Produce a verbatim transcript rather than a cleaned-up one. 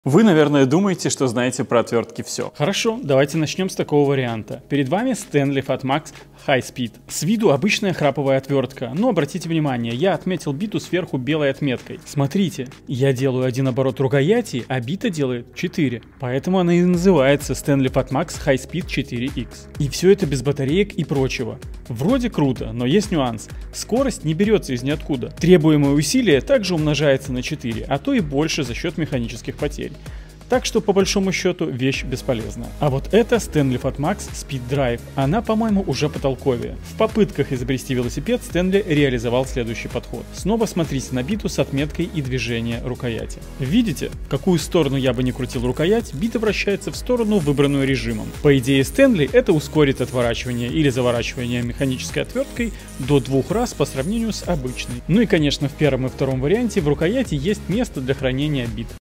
Вы, наверное, думаете, что знаете про отвертки все. Хорошо, давайте начнем с такого варианта. Перед вами Stanley Fatmax High Speed. С виду обычная храповая отвертка, но обратите внимание, я отметил биту сверху белой отметкой. Смотрите, я делаю один оборот рукояти, а бита делает четыре. Поэтому она и называется Stanley Fatmax High Speed четыре икс. И все это без батареек и прочего. Вроде круто, но есть нюанс. Скорость не берется из ниоткуда. Требуемое усилие также умножается на четыре, а то и больше за счет механических потерь. Так что, по большому счету, вещь бесполезна. А вот это Stanley Fatmax Speed Drive. Она, по-моему, уже потолковее. В попытках изобрести велосипед Стэнли реализовал следующий подход. Снова смотрите на биту с отметкой и движение рукояти. Видите, в какую сторону я бы ни крутил рукоять, бита вращается в сторону, выбранную режимом. По идее Стэнли это ускорит отворачивание или заворачивание механической отверткой до двух раз по сравнению с обычной. Ну и, конечно, в первом и втором варианте в рукояти есть место для хранения бит.